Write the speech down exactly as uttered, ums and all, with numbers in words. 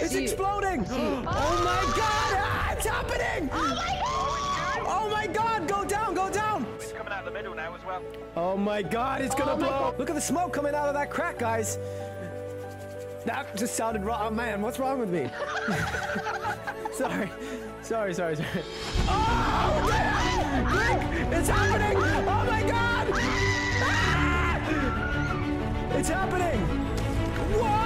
It's exploding. Oh my God! Ah, it's happening! Oh my God! Oh my God! Go down! Go down! It's coming out the middle now as well. Oh my God! It's gonna Oh my blow! God. Look at the smoke coming out of that crack, guys. That just sounded wrong. Oh man, what's wrong with me? sorry, sorry, sorry, sorry. Oh, damn! Quick! It's happening! Oh my God! Ah! It's happening! Whoa!